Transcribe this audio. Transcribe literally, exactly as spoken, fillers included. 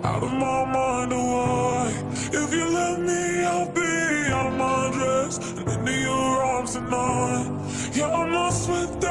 Out of my mind, oh why? If you let me, I'll be out of my dress and into your arms tonight. Yeah, I'm lost with